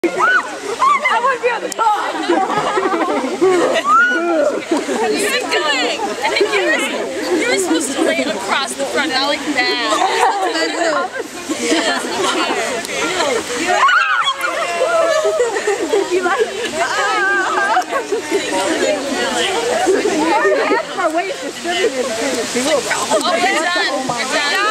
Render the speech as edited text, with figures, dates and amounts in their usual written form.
I want to be on the top. Keep going. I think you were supposed to lay across the front, not like that. You like it? Our weight is distributed between the two of us. Oh, we're done. We're done.